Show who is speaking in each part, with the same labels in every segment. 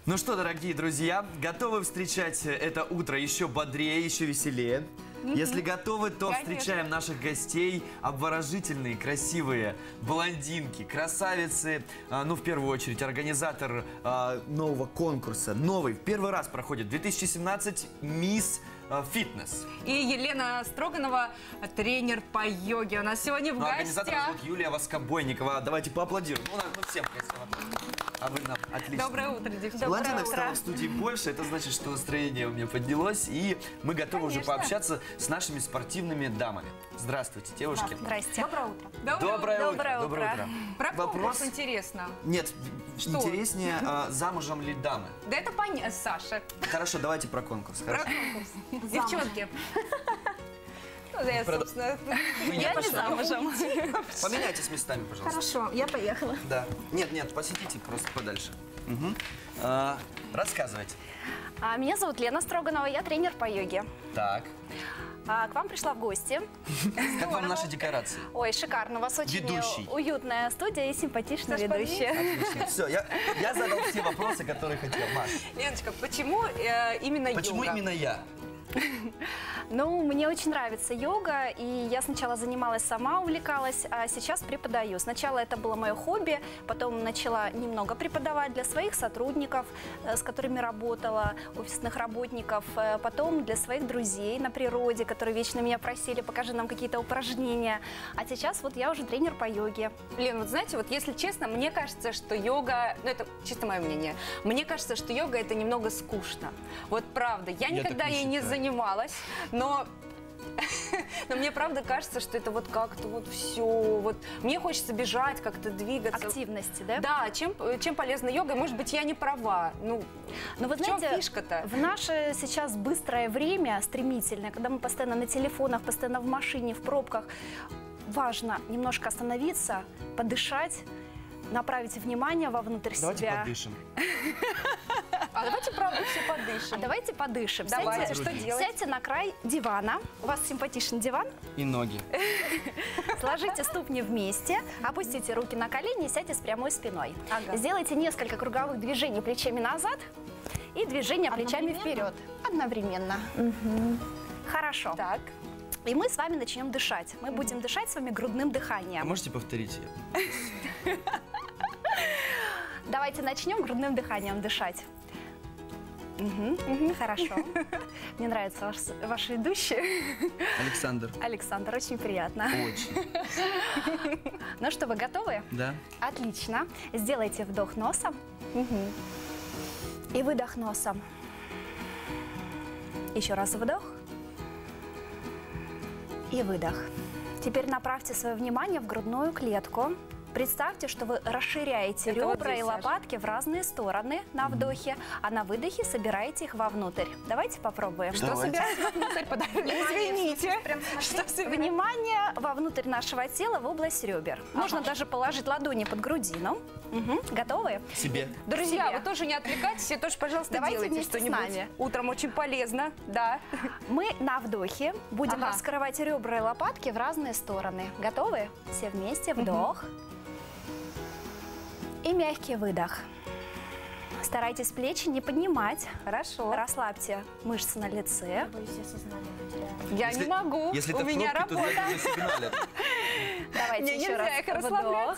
Speaker 1: Ну что, дорогие друзья, готовы встречать это утро еще бодрее, еще веселее? Если готовы, то встречаем наших гостей. Обворожительные, красивые блондинки, красавицы. Ну, в первую очередь, организатор нового конкурса. Новый, в первый раз проходит 2017 «Мисс Фитнес».
Speaker 2: И Елена Строганова, тренер по йоге. У нас сегодня в гостях.
Speaker 1: Организатор зовут Юлия Воскобойникова. Давайте поаплодируем. Ну, всем красиво. А вы нам отлично.
Speaker 2: Доброе утро, девчонки.
Speaker 1: Блондинок стало в студии больше, это значит, что настроение у меня поднялось, и мы готовы уже пообщаться с нашими спортивными дамами. Здравствуйте, девушки.
Speaker 3: Здрасте.
Speaker 2: Доброе утро.
Speaker 1: Доброе утро.
Speaker 2: Про конкурс интересно.
Speaker 1: Нет, интереснее, замужем ли дамы?
Speaker 2: Да это понятно, Саша.
Speaker 1: Хорошо, давайте про конкурс.
Speaker 2: Про конкурс. Девчонки. Я, собственно,
Speaker 3: я не замужем.
Speaker 1: Поменяйтесь местами, пожалуйста.
Speaker 3: Хорошо, я поехала.
Speaker 1: Да. Нет, посидите просто подальше. Рассказывайте.
Speaker 3: Меня зовут Лена Строганова, я тренер по йоге.
Speaker 1: Так.
Speaker 3: К вам пришла в гости.
Speaker 1: Как вам наши декорации?
Speaker 3: Ой, шикарно. У вас очень уютная студия и симпатичная ведущая.
Speaker 1: Отлично. Все, я задал все вопросы, которые хотел. Маш.
Speaker 2: Леночка, почему именно йога?
Speaker 1: Почему именно я?
Speaker 3: Ну, мне очень нравится йога, и я сначала занималась сама, увлекалась, а сейчас преподаю. Сначала это было мое хобби, потом начала немного преподавать для своих сотрудников, с которыми работала, офисных работников, потом для своих друзей на природе, которые вечно меня просили, покажи нам какие-то упражнения. А сейчас вот я уже тренер по йоге.
Speaker 2: Лен, вот знаете, вот если честно, мне кажется, что йога, ну это чисто мое мнение, мне кажется, что йога это немного скучно. Вот правда, я никогда ей не занималась, но мне правда кажется, что это вот как-то вот все, вот мне хочется бежать, как-то двигаться.
Speaker 3: Активности, да?
Speaker 2: Да, чем полезна йога, может быть, я не права. Ну
Speaker 3: вы знаете,
Speaker 2: фишка-то?
Speaker 3: В наше сейчас быстрое время, стремительное, когда мы постоянно на телефонах, постоянно в машине, в пробках, важно немножко остановиться, подышать, направить внимание вовнутрь себя.
Speaker 1: Давайте подышим.
Speaker 2: А давайте, правда, все подышим.
Speaker 3: Давайте подышим.
Speaker 2: Давайте, что делать?
Speaker 3: Сядьте на край дивана. У вас симпатичный диван.
Speaker 1: И ноги.
Speaker 3: Сложите ступни вместе, опустите руки на колени и сядьте с прямой спиной. Ага. Сделайте несколько круговых движений плечами назад и движения плечами вперед. Одновременно. Угу. Хорошо.
Speaker 2: Так.
Speaker 3: И мы с вами начнем дышать. Мы будем дышать с вами грудным дыханием.
Speaker 1: А можете повторить?
Speaker 3: Давайте начнем грудным дыханием дышать. Хорошо. Мне нравятся ваши ведущие.
Speaker 1: Александр.
Speaker 3: Александр, очень приятно.
Speaker 1: Очень.
Speaker 3: Ну что, вы готовы?
Speaker 1: Да.
Speaker 3: Отлично. Сделайте вдох носом и выдох носом. Еще раз вдох и выдох. Теперь направьте свое внимание в грудную клетку. Представьте, что вы расширяете ребра и лопатки в разные стороны на вдохе, а на выдохе собираете их вовнутрь. Давайте попробуем.
Speaker 2: Что собираете вовнутрь? Извините.
Speaker 3: Внимание вовнутрь нашего тела в область ребер. Можно даже положить ладони под грудину. Готовы?
Speaker 1: Себе.
Speaker 2: Друзья, вы тоже не отвлекайтесь, и тоже, пожалуйста, делайте что-нибудь. Утром очень полезно, да.
Speaker 3: Мы на вдохе будем раскрывать ребра и лопатки в разные стороны. Готовы? Все вместе. Вдох. И мягкий выдох. Старайтесь плечи не поднимать.
Speaker 2: Хорошо.
Speaker 3: Расслабьте мышцы на лице.
Speaker 2: Я не могу.
Speaker 1: Если
Speaker 2: у меня работа.
Speaker 3: Давайте еще раз.
Speaker 2: Их расслаблять.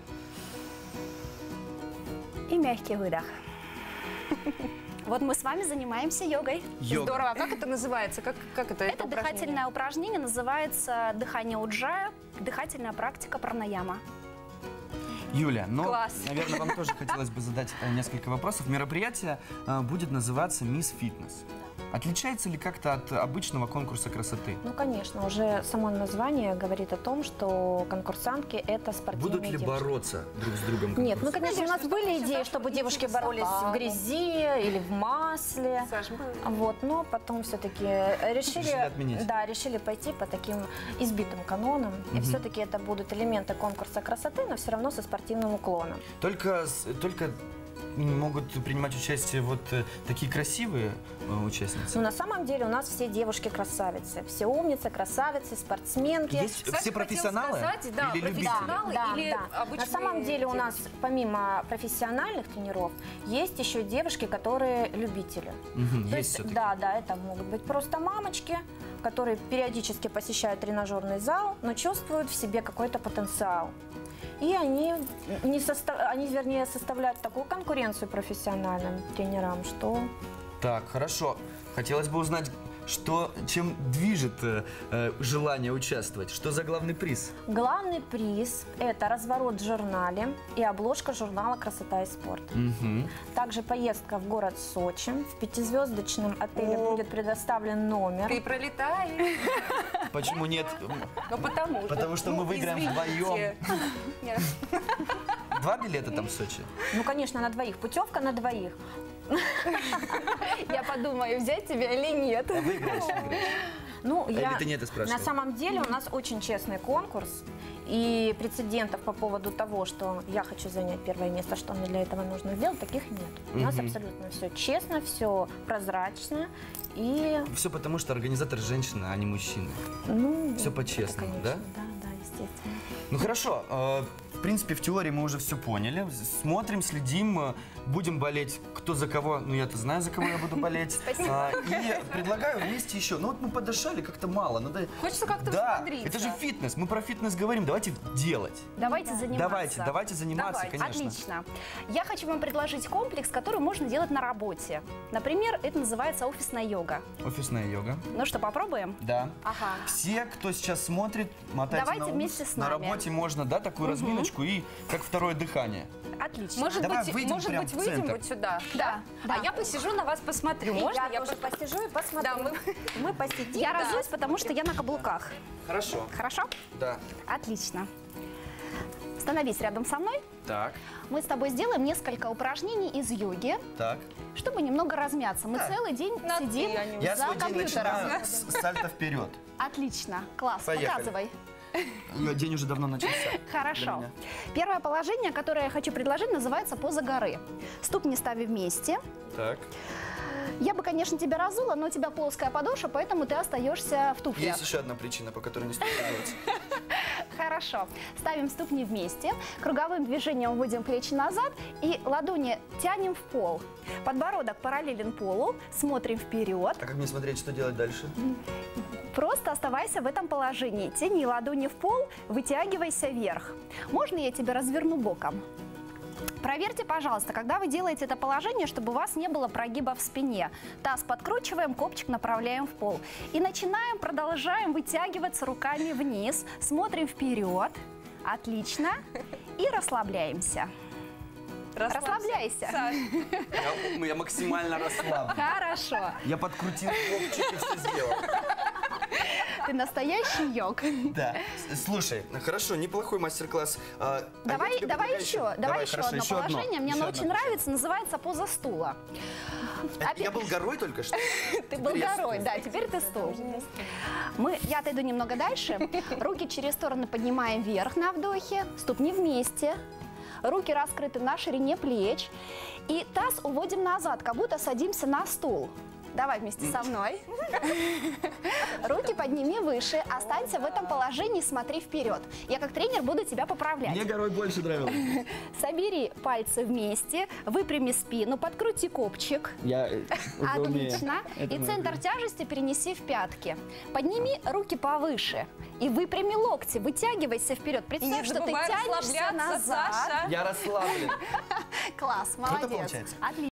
Speaker 3: И мягкий выдох. Вот мы с вами занимаемся йогой.
Speaker 2: Здорово. А как это называется? Как это?
Speaker 3: Это дыхательное упражнение называется дыхание уджая, дыхательная практика пранаяма.
Speaker 1: Юля, наверное, вам тоже хотелось бы задать несколько вопросов. Мероприятие будет называться «Мисс Фитнес». Отличается ли как-то от обычного конкурса красоты?
Speaker 4: Ну, конечно, уже само название говорит о том, что конкурсантки – это спортивные
Speaker 1: Будут ли
Speaker 4: девушки.
Speaker 1: бороться друг с другом?
Speaker 4: Нет, ну, конечно, у нас были идеи, чтобы девушки боролись в грязи или в масле. Вот, но потом все-таки решили пойти по таким избитым канонам. И все-таки это будут элементы конкурса красоты, но все равно со спортивным уклоном.
Speaker 1: Только могут принимать участие вот такие красивые участницы?
Speaker 4: Ну, на самом деле у нас все девушки красавицы. Все умницы, красавицы, спортсменки.
Speaker 1: Есть
Speaker 2: Кстати,
Speaker 1: все профессионалы?
Speaker 2: хотела сказать, да,
Speaker 1: или любители?
Speaker 2: профессионалы.
Speaker 4: Да,
Speaker 2: или
Speaker 4: да.
Speaker 2: обычные
Speaker 4: На самом деле у нас,
Speaker 2: девушки?
Speaker 4: помимо профессиональных тренеров, есть еще девушки, которые любители.
Speaker 1: Мгм,
Speaker 4: То
Speaker 1: есть все-таки.
Speaker 4: да, это могут быть просто мамочки, которые периодически посещают тренажерный зал, но чувствуют в себе какой-то потенциал. И они, вернее, составляют такую конкуренцию профессиональным тренерам, что...
Speaker 1: Так, хорошо. Хотелось бы узнать, чем движет желание участвовать? Что за главный приз?
Speaker 4: Главный приз – это разворот в журнале и обложка журнала «Красота и спорт».
Speaker 1: Мгм.
Speaker 4: Также поездка в город Сочи. В 5-звездочном отеле
Speaker 1: О.
Speaker 4: будет предоставлен номер.
Speaker 2: Ты пролетаешь.
Speaker 1: Почему нет?
Speaker 2: Ну,
Speaker 1: Потому что мы выиграем
Speaker 2: извините.
Speaker 1: вдвоем.
Speaker 2: Нет.
Speaker 1: 2 билета там в Сочи?
Speaker 4: Ну, конечно, на двоих. Путевка на двоих.
Speaker 3: Я подумаю, взять тебя или нет.
Speaker 1: А выиграешь, выиграешь.
Speaker 4: Ну,
Speaker 1: Или ты не это спрашивала?
Speaker 4: На самом деле у нас очень честный конкурс. И прецедентов по поводу того, что я хочу занять первое место, что мне для этого нужно сделать, таких нет. У нас
Speaker 1: Мгм.
Speaker 4: абсолютно все честно, все прозрачно. И,
Speaker 1: Все потому, что организатор женщина, а не мужчина.
Speaker 4: ну...
Speaker 1: Всё
Speaker 4: это,
Speaker 1: по-честному,
Speaker 4: конечно,
Speaker 1: да?
Speaker 4: Да, естественно.
Speaker 1: Ну хорошо, в принципе, в теории мы уже все поняли. Смотрим, следим, будем болеть кто за кого. Ну, я-то знаю, за кого я буду болеть. И предлагаю вместе еще. Ну, вот мы подышали, как-то мало. Надо...
Speaker 2: Хочется как-то
Speaker 1: Да,
Speaker 2: взбодриться.
Speaker 1: это же фитнес. Мы про фитнес говорим. Давайте делать.
Speaker 3: Давайте заниматься.
Speaker 1: Давайте заниматься,
Speaker 2: Давайте.
Speaker 1: конечно.
Speaker 3: Отлично. Я хочу вам предложить комплекс, который можно делать на работе. Например, это называется офисная йога.
Speaker 1: Офисная йога.
Speaker 3: Ну что, попробуем?
Speaker 1: Да.
Speaker 2: Ага.
Speaker 1: Все, кто сейчас смотрит, мотайте
Speaker 3: Давайте
Speaker 1: на ус.
Speaker 3: вместе с
Speaker 1: На
Speaker 3: нами.
Speaker 1: работе можно, да, такую разминочку и как второе дыхание.
Speaker 3: Отлично.
Speaker 2: Может
Speaker 1: Давай
Speaker 2: быть,
Speaker 1: выйдем прям в
Speaker 2: выйдем
Speaker 1: центр.
Speaker 2: вот сюда?
Speaker 3: Да, да.
Speaker 2: А я посижу на вас, посмотрю. Можно?
Speaker 4: Я тоже посижу и посмотрю.
Speaker 2: Да,
Speaker 4: мы посидим.
Speaker 3: Я
Speaker 2: Да.
Speaker 3: разуюсь, потому что я на каблуках.
Speaker 1: Хорошо.
Speaker 3: Хорошо?
Speaker 1: Да.
Speaker 3: Отлично. Становись рядом со мной.
Speaker 1: Так,
Speaker 3: Мы с тобой сделаем несколько упражнений из йоги,
Speaker 1: так.
Speaker 3: чтобы немного размяться. Мы
Speaker 1: Да.
Speaker 3: целый день
Speaker 2: На «ты»,
Speaker 3: сидим
Speaker 2: а не
Speaker 1: Я
Speaker 3: за
Speaker 1: свой день
Speaker 3: компьютером.
Speaker 1: начинаю с сальто вперед.
Speaker 3: Отлично. Класс.
Speaker 1: Поехали.
Speaker 3: Показывай.
Speaker 1: День уже давно начался. Для
Speaker 3: Хорошо.
Speaker 1: меня.
Speaker 3: Первое положение, которое я хочу предложить, называется поза горы. Ступни ставим вместе.
Speaker 1: Так.
Speaker 3: Я бы, конечно, тебя разула, но у тебя плоская подошва, поэтому ты остаешься в туфлях.
Speaker 1: Есть еще одна причина, по которой не стоит делать.
Speaker 3: Хорошо. Ставим ступни вместе, круговым движением вводим плечи назад и ладони тянем в пол. Подбородок параллелен полу, смотрим вперед.
Speaker 1: А как мне смотреть, что делать дальше?
Speaker 3: Просто оставайся в этом положении. Тяни ладони в пол, вытягивайся вверх. Можно я тебя разверну боком? Проверьте, пожалуйста, когда вы делаете это положение, чтобы у вас не было прогиба в спине. Таз подкручиваем, копчик направляем в пол. И начинаем, продолжаем вытягиваться руками вниз. Смотрим вперед. Отлично. И расслабляемся. Расслабляйся.
Speaker 2: Саш,
Speaker 1: Я максимально расслаблен.
Speaker 3: Хорошо.
Speaker 1: Я подкрутил копчик и все сделал.
Speaker 3: Ты настоящий йог.
Speaker 1: Да. Слушай, хорошо, неплохой мастер-класс.
Speaker 3: Давай еще
Speaker 1: хорошо,
Speaker 3: одно положение. Мне оно очень нравится, называется поза стула.
Speaker 1: Я был горой только что?
Speaker 3: Ты был
Speaker 1: Теперь я
Speaker 3: горой,
Speaker 1: стул.
Speaker 3: да, теперь ты стул. Я отойду немного дальше. Руки через стороны поднимаем вверх на вдохе, ступни вместе. Руки раскрыты на ширине плеч. И таз уводим назад, как будто садимся на стул. Давай вместе со мной. Руки подними выше, останься в этом положении, смотри вперед. Я как тренер буду тебя поправлять.
Speaker 1: Мне горой больше нравилось.
Speaker 3: Собери пальцы вместе, выпрями спину, подкрути копчик.
Speaker 1: Я
Speaker 3: Отлично. И центр тяжести перенеси в пятки. Подними руки повыше и выпрями локти, вытягивайся вперед.
Speaker 2: и
Speaker 3: Представь,
Speaker 2: не
Speaker 3: что ты
Speaker 2: забывай
Speaker 3: тянешься
Speaker 2: расслабляться,
Speaker 3: назад.
Speaker 2: Саша.
Speaker 1: Я расслаблен.
Speaker 3: Класс, молодец.
Speaker 1: получается.
Speaker 3: Отлично.